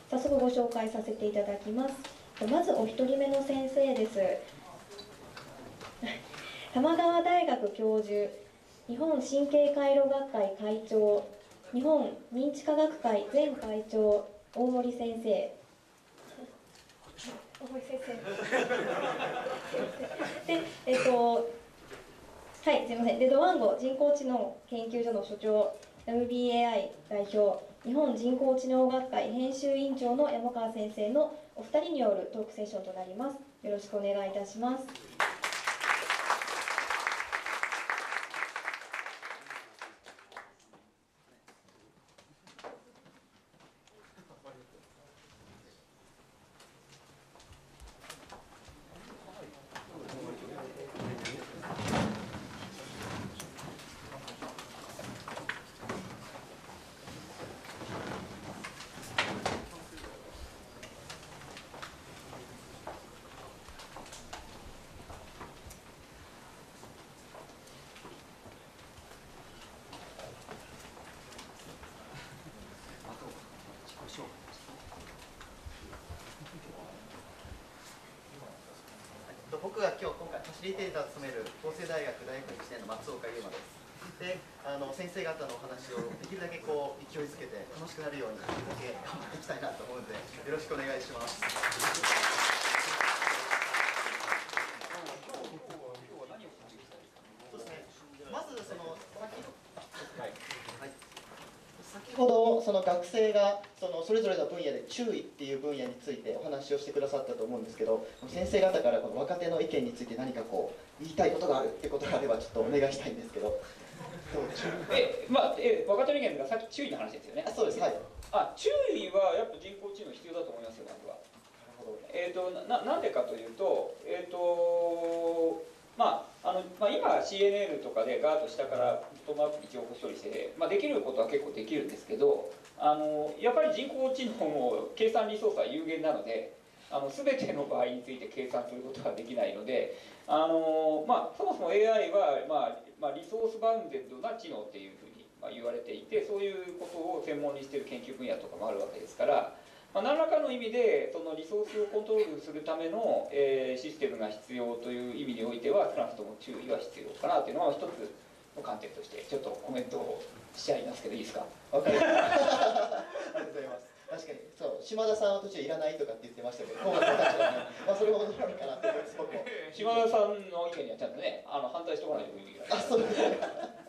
早速ご紹介させていただきます。まずお一人目の先生です。玉川大学教授、日本神経回路学会会長、日本認知科学会前会長、大森先生。大森先生。で、はい、すみません。で、ドワンゴ人工知能研究所の所長、MBAI 代表、日本人工知能学会編集委員長の山川先生のお二人によるトークセッションとなります。よろしくお願いいたします。 僕が今回ファシリテーターを務める法政大学大学1年の松岡優馬です。で、先生方のお話をできるだけこう勢いづけて楽しくなるようにできるだけ頑張っていきたいなと思うので、よろしくお願いします。そうですね。まず先ほどその学生がそれぞれの分野で注意っていう分野についてお話をしてくださったと思うんですけど、先生方からこの若手の意見について何かこう言いたいことがあるってことがあればちょっとお願いしたいんですけど。 若手の意見がさっき注意の話ですよね。 そうです。はい。 注意はやっぱ人工知能必要だと思いますよ、僕は。なんでかというと、今 CNN とかでガーッと下からボトムアップに情報処理して、できることは結構できるんですけど、やっぱり人工知能も計算リソースは有限なので、全ての場合について計算することができないので、そもそも AI は、リソースバウンデッドな知能っていうふうに言われていて、そういうことを専門にしている研究分野とかもあるわけですから、何らかの意味でそのリソースをコントロールするための、システムが必要という意味においては、少なくとも注意は必要かなというのは一つの観点としてちょっとコメントをしちゃいますけど、いいですか。 わかりました。ありがとうございます。確かにそう島田さんは途中いらないとかって言ってましたけど、今回たちはね、それも驚くかなって思います。僕も島田さんの意見にはちゃんとね、反対しておかないといけない。 そうですね。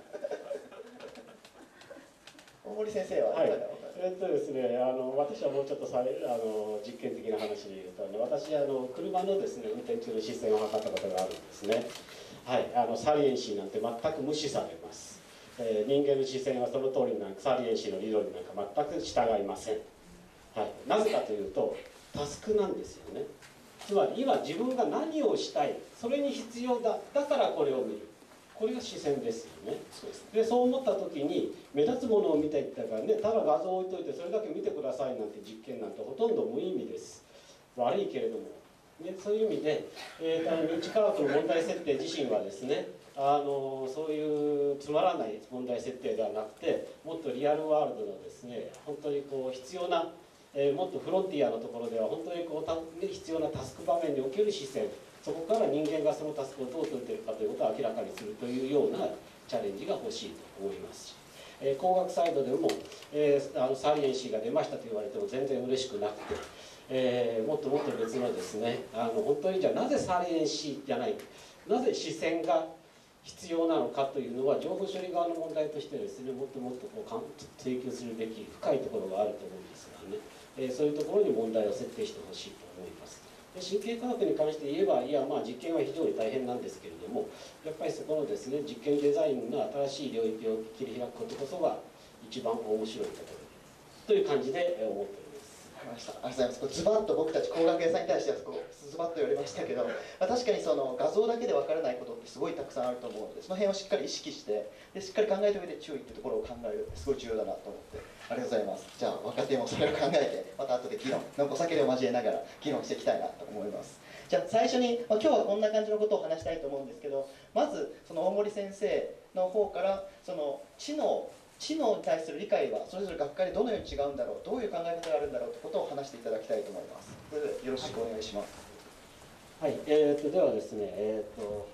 大森先生は、 はい、ですね、私はもうちょっと実験的な話で言うと、私車のですね運転中の視線を測ったことがあるんですね。はい、サリエンシーなんて全く無視されます。人間の視線はその通りなんかサリエンシーの理論になんか全く従いません。はい、なぜかというとタスクなんですよね。つまり今自分が何をしたい、それに必要だ、だからこれを見る、これが視線ですよね。そう思った時に目立つものを見ていったからね、ただ画像を置いといてそれだけ見てくださいなんて実験なんてほとんど無意味です。悪いけれども、ね、そういう意味で、認知科学の問題設定自身はですね、そういうつまらない問題設定ではなくて、もっとリアルワールドのですね、本当にこう必要な、もっとフロンティアのところでは本当にこう必要なタスク場面における視線、そこから人間がそのタスクをどう解いているかということを明らかにするというようなチャレンジが欲しいと思いますし、工学サイドでも、サリエンシーが出ましたと言われても全然嬉しくなくて、もっともっと別のですね、本当にじゃあなぜサリエンシーじゃない、なぜ視線が必要なのかというのは情報処理側の問題としてですね、もっともっとこう追求するべき深いところがあると思うんですがね、そういうところに問題を設定してほしいと思います。で神経科学に関して言えば、実験は非常に大変なんですけれども、やっぱりそこのですね、実験デザインの新しい領域を切り開くことこそが一番面白いところという感じで思っております。 ありがとうございます。ズバッと僕たち工学屋さんに対してはズバッと言われましたけど、確かにその画像だけで分からないことってすごいたくさんあると思うので、その辺をしっかり意識してしっかり考えた上で注意っていうところを考えるってすごい重要だなと思って、ありがとうございます。じゃあ若手もそれを考えて、また後で議論お酒を交えながら議論していきたいなと思います。じゃあ最初に、今日はこんな感じのことを話したいと思うんですけど、まずその大森先生の方からその知能知能に対する理解はそれぞれ学会でどのように違うんだろう、どういう考え方があるんだろうということを話していただきたいと思います。それでよろしくお願いします。 はい、ではですね、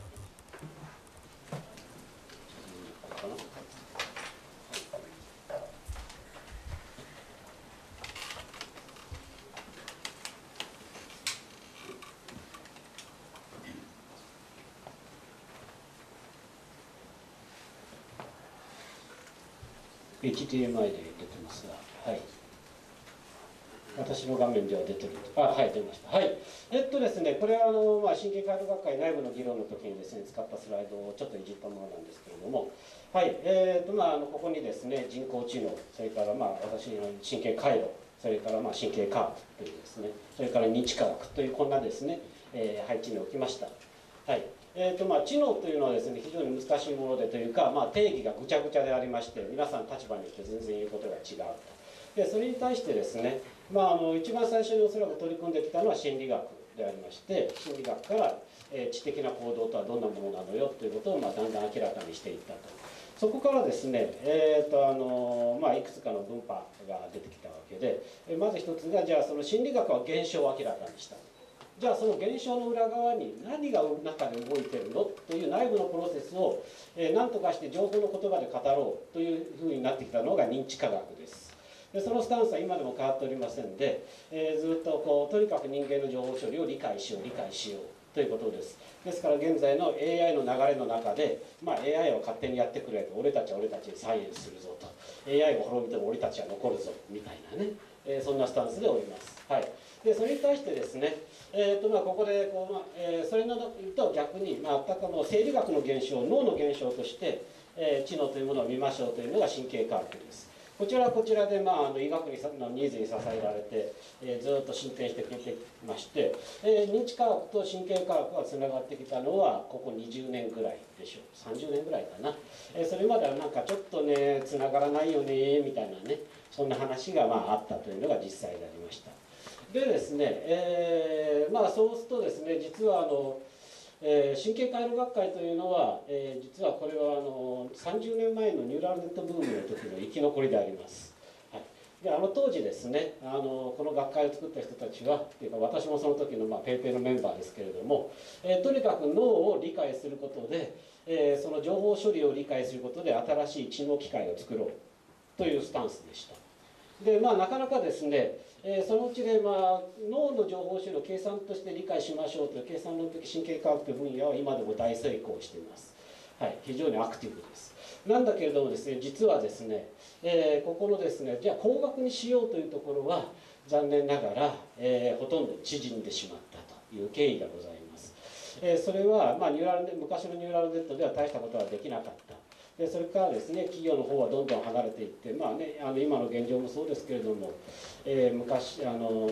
かな。HDMI で出てますが、はい。私の画面では出てる。はい、出ました。はい。ですね、これは神経回路学会内部の議論の時にですね、使ったスライドをちょっといじったものなんですけれども、はい。ここにですね、人工知能、それから私の神経回路、それから神経科学というですね、それから認知科学というこんなですね、配置に置きました。はい。知能というのはですね、非常に難しいものでというか、定義がぐちゃぐちゃでありまして、皆さん立場によって全然言うことが違うと。でそれに対してですね、一番最初におそらく取り組んできたのは心理学でありまして、心理学から、知的な行動とはどんなものなのよということをだんだん明らかにしていったと。そこからですね、いくつかの分派が出てきたわけで、まず一つが、じゃあその心理学は現象を明らかにした。じゃあその現象の裏側に何が中で動いてるのという内部のプロセスを何とかして情報の言葉で語ろうというふうになってきたのが認知科学です。でそのスタンスは今でも変わっておりませんで、ずっととにかく人間の情報処理を理解しようということです。ですから現在の AI の流れの中で、AI を勝手にやってくれと、俺たちは俺たちにサイエンスするぞと、 AI を滅びても俺たちは残るぞみたいなね、そんなスタンスでおります。はい、でそれに対してですね、ここでそれのと逆に、全く生理学の現象、脳の現象として、知能というものを見ましょうというのが神経科学です。こちらはこちらで、医学のニーズに支えられて、ずっと進展してきてまして、認知科学と神経科学がつながってきたのはここ20年ぐらいでしょう、30年ぐらいかな。それまではなんかちょっとねつながらないよねみたいなね、そんな話があったというのが実際でありました。でですね、そうするとですね、実は神経回路学会というのは、実はこれは30年前のニューラルネットブームの時の生き残りであります。はい、で当時ですね、この学会を作った人たちはっていうか、私もその時のペイペイのメンバーですけれども、とにかく脳を理解することで、その情報処理を理解することで新しい知能機械を作ろうというスタンスでした。でなかなかですね、そのうちで、脳の情報処理を計算として理解しましょうという計算論的神経科学という分野は今でも大成功しています。はい、非常にアクティブです。なんだけれどもですね、実はですね、ここのですね、じゃあ工学にしようというところは残念ながら、ほとんど縮んでしまったという経緯がございます。それは、昔のニューラルネットでは大したことはできなかった。でそれからですね、企業の方はどんどん離れていって、今の現状もそうですけれども、昔の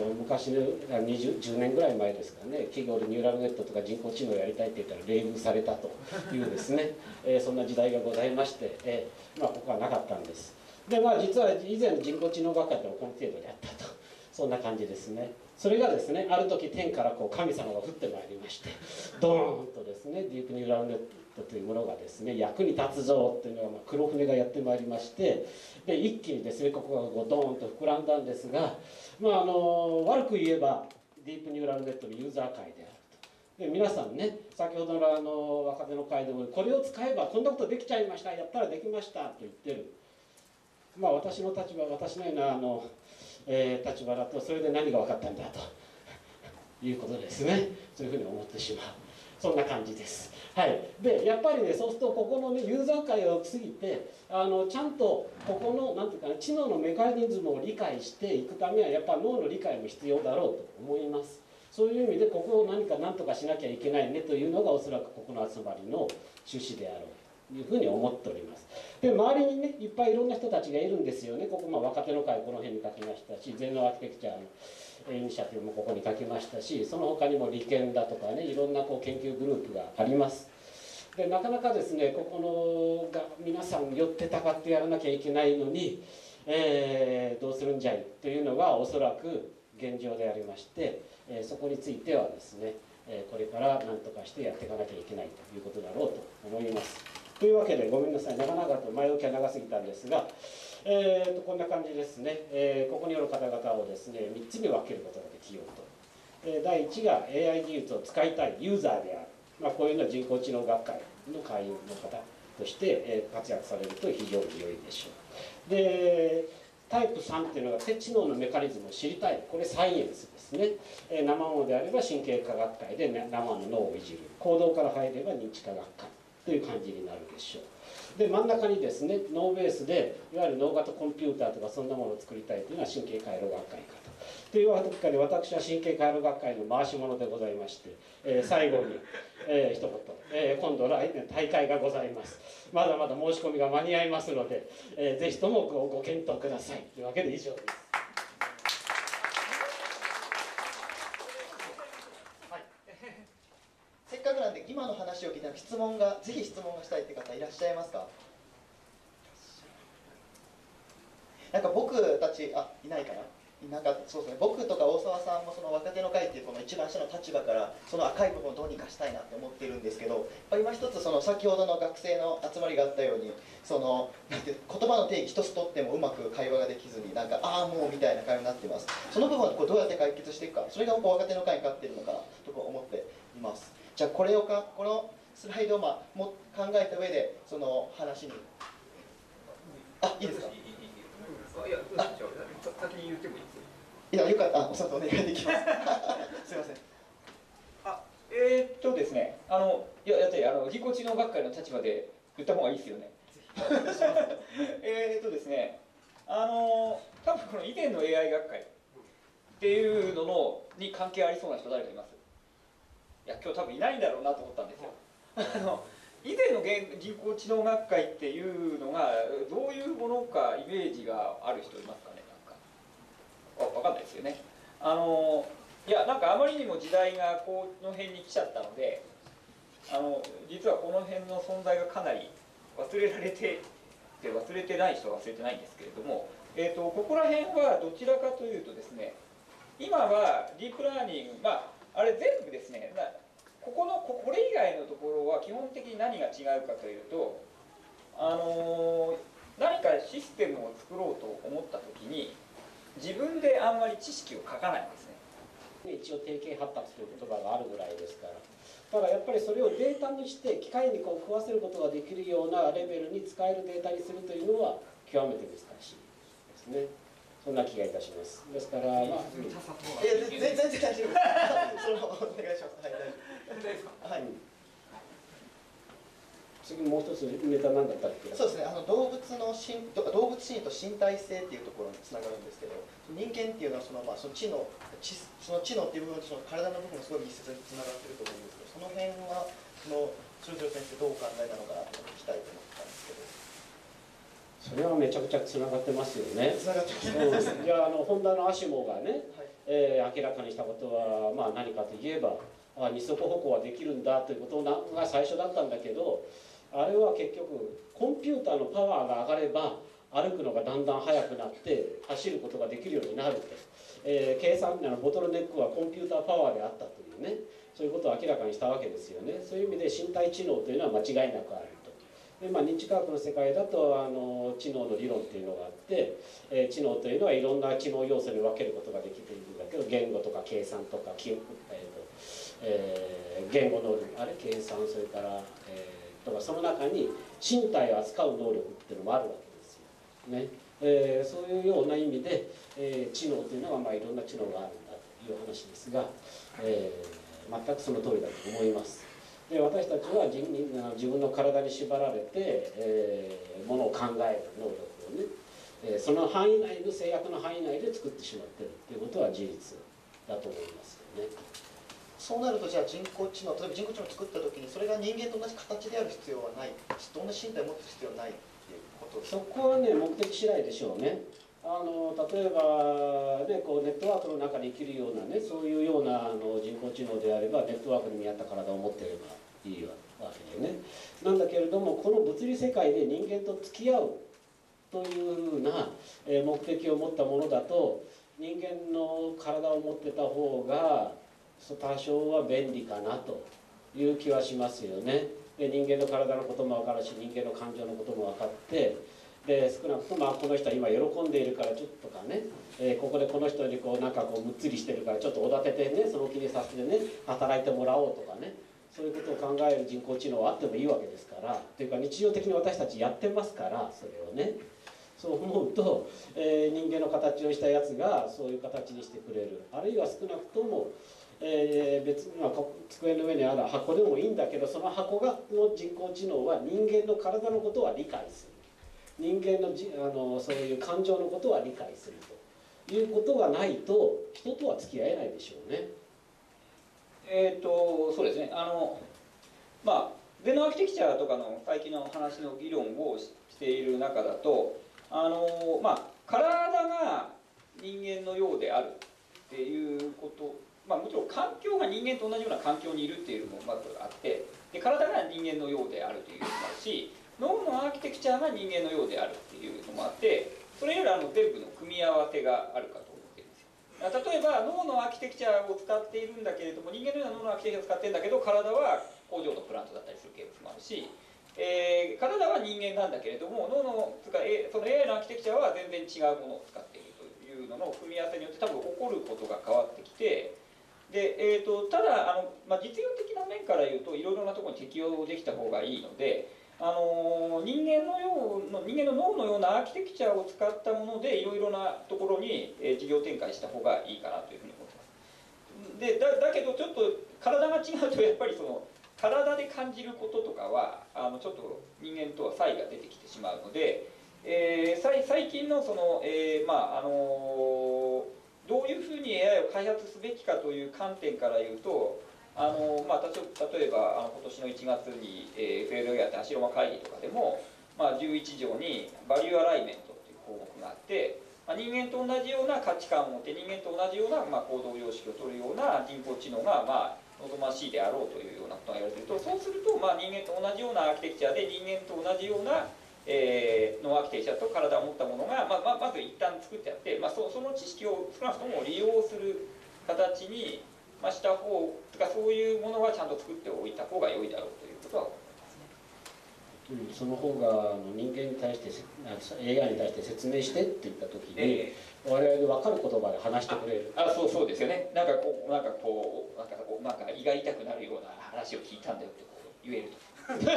10年ぐらい前ですからね、企業でニューラルネットとか人工知能をやりたいって言ったら冷遇されたというですね、そんな時代がございまして、ここはなかったんです。で実は以前人工知能学会でもこの程度であったと、そんな感じですね。それがですね、ある時天から神様が降ってまいりまして、ドーンとですね、ディープニューラルネットというものがですね、役に立つぞというのが黒船がやってまいりまして、で一気にですね、ここがドーンと膨らんだんですが、悪く言えばディープニューラルネットのユーザー会であると。で皆さんね、先ほどの若手の会でもこれを使えばこんなことできちゃいました、やったらできましたと言ってる。私の立場、私のような立場だとそれで何が分かったんだということですね。そういうふうに思ってしまう、そんな感じです。はい、でやっぱりね、そうするとここのねユーザー会を過ぎてちゃんとここのなんていうか、知能のメカニズムを理解していくためはやっぱ脳の理解も必要だろうと思います。そういう意味でここを何とかしなきゃいけないねというのがおそらくここの集まりの趣旨であろうというふうに思っております。で周りにねいっぱいいろんな人たちがいるんですよね。ここ若手の会この辺に書きましたし、全農アーキテクチャのイニシアティブもここに書きましたし、その他にも理研だとかね、いろんな研究グループがあります。でなかなかですね、ここのが皆さん寄ってたかってやらなきゃいけないのに、どうするんじゃいというのがおそらく現状でありまして、そこについてはですね、これから何とかしてやっていかなきゃいけないということだろうと思います。 というわけでごめんなさい、長々と前置きは長すぎたんですが、こんな感じですね、ここによる方々をですね3つに分けることができようと。第1が AI 技術を使いたいユーザーである、こういうのは人工知能学会の会員の方として活躍されると非常に良いでしょう。でタイプ3っていうのが知能のメカニズムを知りたい、これサイエンスですね。生ものであれば神経科学会で生の脳をいじる、行動から入れば認知科学会という感じになるでしょう。で真ん中にですね脳ベースでいわゆる脳型コンピューターとかそんなものを作りたいというのは神経回路学会かと。というわけで私は神経回路学会の回し者でございまして、最後に、一言、今度来年大会がございます。まだまだ申し込みが間に合いますので、ぜひともご検討くださいというわけで以上です。 せっかくなんで今の話を聞いたらぜひ質問がしたいって方いらっしゃいますか？なんか僕たちいないかな。なんかそうですね、僕とか大沢さんもその若手の会っていうこの一番下の立場からその赤い部分をどうにかしたいなって思っているんですけど、今一つその先ほどの学生の集まりがあったようにそのなんて言葉の定義一つとってもうまく会話ができずになんかもうみたいな会話になっています。その部分をどうやって解決していくか、それが若手の会に勝っているのかなと思っています。じゃあこのスライドをも考えた上でその話にいいですか？ いや、先に言ってもいいですか？ いや、よかった。おさんとお願いできます。すいません。 ですね、人工知能学会の立場で言った方がいいですよね。ですね、多分この以前の AI 学会っていうのに関係ありそうな人誰かいます？いや、今日多分いないんだろうなと思ったんですよ。以前の人工知能学会っていうのがどういうものかイメージがある人いますかね？分かんないですよね。いや、なんかあまりにも時代がこの辺に来ちゃったので、実はこの辺の存在がかなり忘れられて忘れてない人は忘れてないんですけれども、ここら辺はどちらかというとですね、今はディープラーニング、あれ全部ですね、これ以外のところは基本的に何が違うかというと、何かシステムを作ろうと思った時に自分であんまり知識を書かないんですね。 一応定型発達という言葉があるぐらいですから、ただやっぱりそれをデータにして機械に食わせることができるようなレベルに使えるデータにするというのは極めて難しいですね。そんな気がいたします。ですから全然大丈夫です。お願いします。はい、大丈夫ですか？はい。次もう一つネタ何だったっけ？ そうですね、動物心理と身体性っていうところにつながるんですけど、人間っていうのはその知能っていう部分とその体の部分がすごい密接につながってると思うんですけど、その辺はそれぞれ先生どうお考えなのかなと聞きたいと思ったんですけど。 それはめちゃくちゃつながってますよね。 つながってます。 じゃあホンダのアシモがね、明らかにしたことは何かといえば二足歩行はできるんだということが最初だったんだけど、あれは結局コンピューターのパワーが上がれば歩くのがだんだん速くなって走ることができるようになると、計算ボトルネックはコンピューターパワーであったというね、そういうことを明らかにしたわけですよね。そういう意味で身体知能というのは間違いなくあると。で認知科学の世界だと知能の理論っていうのがあって、知能というのはいろんな知能要素に分けることができているんだけど、言語とか計算とか言語能力計算、それからとかその中に身体を扱う能力っていうのもあるわけですよね。そういうような意味で、知能というのはいろんな知能があるんだという話ですが、全くその通りだと思います。で私たちは自分の体に縛られて、ものを考える能力をね、その範囲内の制約の範囲内で作ってしまっているということは事実だと思いますよね。 そうなるとじゃあ人工知能、例えば人工知能を作った時にそれが人間と同じ形である必要はない、どんな身体を持つ必要はないっていうことですか？ そこはね目的次第でしょうね。例えば、ね、ネットワークの中に生きるようなね、そういうような人工知能であればネットワークに見合った体を持っていればいいわけでね。なんだけれどもこの物理世界で人間と付き合うというふうな目的を持ったものだと、人間の体を持ってた方が多少は便利かなという気はしますよね。 で人間の体のことも分かるし人間の感情のことも分かって、で少なくともこの人は今喜んでいるからちょっとかね、ここでこの人にこうなんかこうむっつりしてるからちょっとおだててね、その気にさせてね働いてもらおうとかね、そういうことを考える人工知能はあってもいいわけですから、というか日常的に私たちやってますから、それをね。そう思うと、人間の形をしたやつがそういう形にしてくれる、あるいは少なくとも、別に机の上にある箱でもいいんだけど、その箱の人工知能は人間の体のことは理解する、人間のそういう感情のことは理解するということがないと人とは付き合えないでしょうね。 そうですね、ゼノアーキテクチャとかの最近の話の議論をしている中だと、体が人間のようであるっていうこと、もちろん環境が人間と同じような環境にいるっていうのもまずあって、で体が人間のようであるというのもあるし、脳のアーキテクチャが人間のようであるっていうのもあって、それより全部の組み合わせがあるかと思っているんですよ。例えば脳のアーキテクチャを使っているんだけれども、人間のような脳のアーキテクチャを使っているんだけど、体は工場のプラントだったりするケースもあるし、体は人間なんだけれども、脳のその AI のアーキテクチャは全然違うものを使っているというのの組み合わせによって多分起こることが変わってきて、で、ただ実用的な面から言うといろいろなところに適用できた方がいいので、人間の脳のようなアーキテクチャを使ったものでいろいろなところに事業展開した方がいいかなというふうに思ってます。で、だけどちょっと体が違うとやっぱりその体で感じることとかはちょっと人間とは差異が出てきてしまうので、最近のその、どういうふうに AI を開発すべきかという観点から言うと、例えば今年の1月に FLA やって足ロマ会議とかでも、11条にバリューアライメントという項目があって、人間と同じような価値観を持って人間と同じような行動様式を取るような人工知能が望ましいであろうというようなことが言われていると、そうすると人間と同じようなアーキテクチャで人間と同じようなのアーキテクチャと体を持ったものが、まず一旦作ってあって、その知識を少なくとも利用する形に、した方とか、そういうものはちゃんと作っておいた方が良いだろうということは思いますね。 その方が人間に対して AI に対して説明してって言った時に、我々に分かる言葉で話してくれる。 そうですよね。なんか胃が痛くなるような話を聞いたんだよって言えると。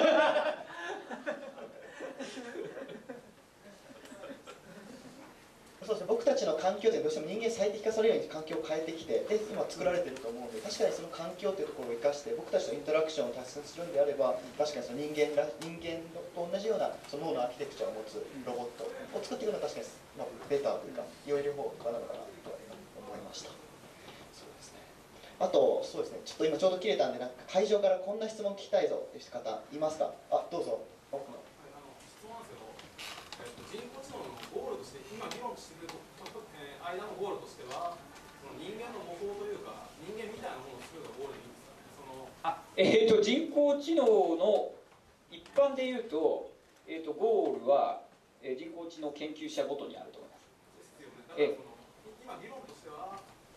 そうですね、僕たちの環境でどうしても人間最適化されるように環境を変えてきて、で今作られてると思うので、確かにその環境というところを生かして僕たちとインタラクションを達成するんであれば、確かにその人間と同じようなその脳のアーキテクチャを持つロボットを作っていくのは確かに、ベターというか良い方なのかなと思いました。そうですね。あとそうですね、ちょっと今ちょうど切れたんで、会場からこんな質問聞きたいぞっていう方いますか？どうぞ。奥の。 質問なんですけど、人工知能のゴールとして今議論している間のゴールとしては、その人間の模倣というか人間みたいなものを作るのがゴールでいいんですかね？ 人工知能の一般で言うと、ゴールは、人工知能研究者ごとにあると思います。 ですよね。だから今議論としては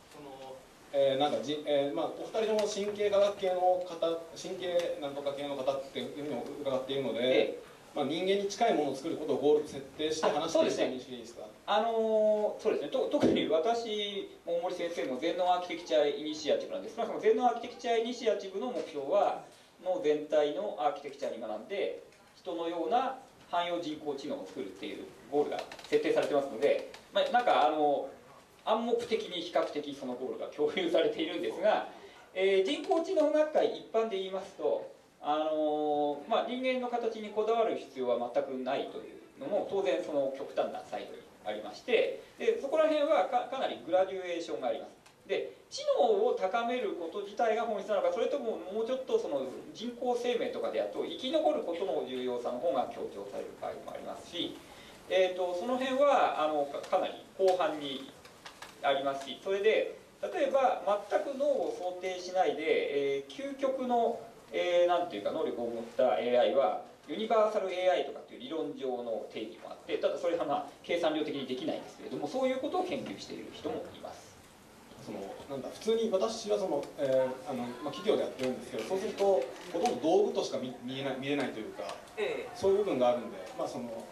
お二人とも神経科学系の方、神経なんとか系の方っていうふうに伺っているので、人間に近いものを作ることをゴールと設定して話しているという認識でいいですか？ そうですね。特に私、大森先生の全脳アーキテクチャイニシアチブなんですが、その全脳アーキテクチャイニシアチブの目標は脳全体のアーキテクチャに学んで人のような汎用人工知能を作るっていうゴールが設定されてますので、暗黙的に比較的そのゴールが共有されているんですが、人工知能学会一般で言いますと、人間の形にこだわる必要は全くないというのも当然その極端なサイドにありまして、でそこら辺はかなりグラデュエーションがあります。で知能を高めること自体が本質なのか、それとももうちょっとその人工生命とかでやると生き残ることの重要さの方が強調される場合もありますし、その辺はかなり広範にありますし、それで例えば全く脳を想定しないで、究極の、なんていうか能力を持った AI はユニバーサル AI とかっていう理論上の定義もあって、ただそれは計算量的にできないんですけれども、そういうことを研究している人もいます。 なんだ普通に私はその、企業でやってるんですけど、そうするとほとんど道具としか見れないというか、そういう部分があるんで、人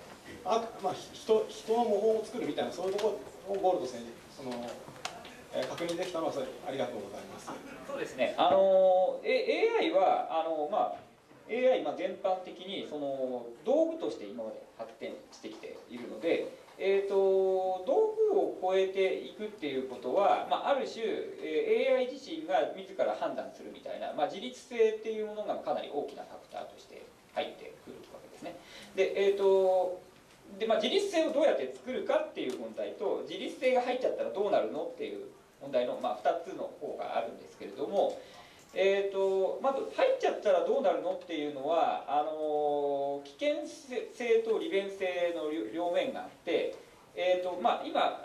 の模倣を作るみたいな、そういうところをゴールとして確認できたのはそれありがとうございます。 そうですね。AI はAI 全般的にその道具として今まで発展してきているので、道具を超えていくっていうことは、ある種、AI 自身が自ら判断するみたいな、自律性っていうものがかなり大きなファクターとして入ってくるわけですね。で、自律性をどうやって作るかっていう問題と、自律性が入っちゃったらどうなるのっていう問題の、2つの方があるんですけれども、まず入っちゃったらどうなるのっていうのは危険性と利便性の両面があって、今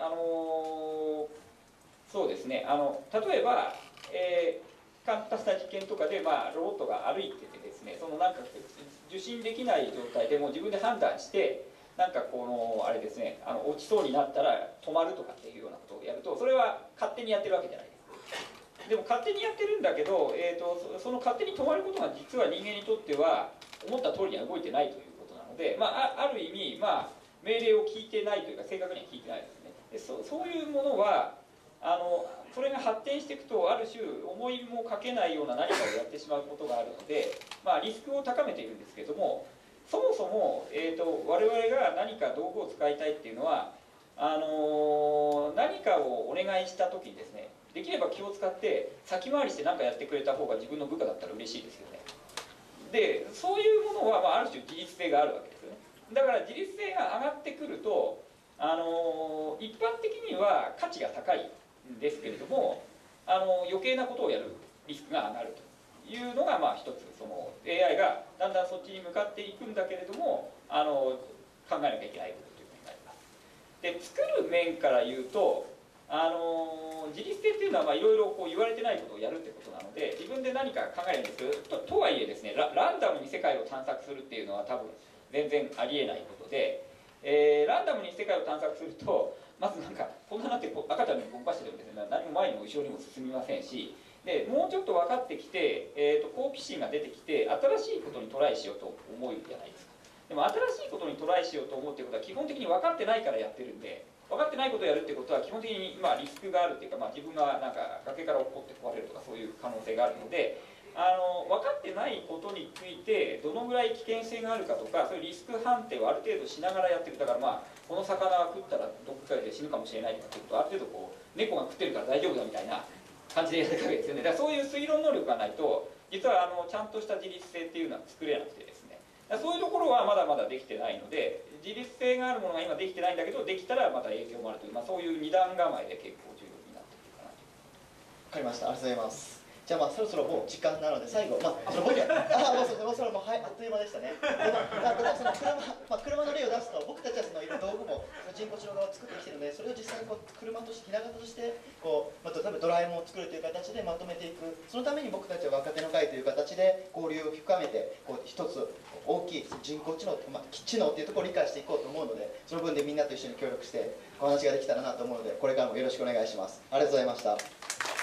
そうですね、例えば、簡単な実験とかで、ロボットが歩いててですね、受信できない状態でも自分で判断して、あれですね、落ちそうになったら止まるとかっていうようなことをやると、それは勝手にやってるわけじゃないです。でも勝手にやってるんだけど、その勝手に止まることが実は人間にとっては思った通りには動いてないということなので、ある意味、命令を聞いてないというか正確には聞いてないですね。でそういうものはそれが発展していくと、ある種思いもかけないような何かをやってしまうことがあるので、リスクを高めているんですけれども、そもそも、我々が何か道具を使いたいっていうのは何かをお願いした時にですね、できれば気を使って先回りして何かやってくれた方が自分の部下だったら嬉しいですよね。でそういうものは、ある種自律性があるわけですよね。だから自律性が上がってくると一般的には価値が高いんですけれども、余計なことをやるリスクが上がるというのが一つ、その AI がだんだんそっちに向かっていくんだけれども考えなきゃいけないことということになります。で作る面から言うと自律性っていうのはいろいろ言われてないことをやるってことなので、自分で何か考えるんですけど、とはいえですね、ランダムに世界を探索するっていうのは多分全然ありえないことで、ランダムに世界を探索すると、まずこんななって赤ちゃんに動かしてるんですね、何も前にも後ろにも進みませんし、でもうちょっと分かってきて、好奇心が出てきて新しいことにトライしようと思うじゃないですか。でも新しいことにトライしようと思うっていうことは基本的に分かってないからやってるんで、分かってないことをやるってことは基本的にリスクがあるっていうか、自分が崖から落っこって壊れるとかそういう可能性があるので、分かってないことについてどのぐらい危険性があるかとか、そういうリスク判定をある程度しながらやってる。だからこの魚が食ったらどっかで死ぬかもしれないとかっていうことをある程度猫が食ってるから大丈夫だみたいな感じでやるわけですよね。だからそういう推論能力がないと実はちゃんとした自律性っていうのは作れなくてですね、そういうところはまだまだできてないので、自律性があるものが今できてないんだけど、できたらまた影響もあるという、そういう二段構えで結構重要になってくるかなと。 分かりました、ありがとうございます。じゃあそろそろもう時間なので最後、僕それもあっという間でしたね。その車の例を出すと、僕たちはそのいろいろ道具も人工知能側を作ってきてるので、それを実際に車としてひな形として例えばドラえもんを作るという形でまとめていく。そのために僕たちは若手の会という形で交流を深めて一つ大きい人工知能、知能っていうところを理解していこうと思うので、その分でみんなと一緒に協力してお話ができたらなと思うので、これからもよろしくお願いします。ありがとうございました。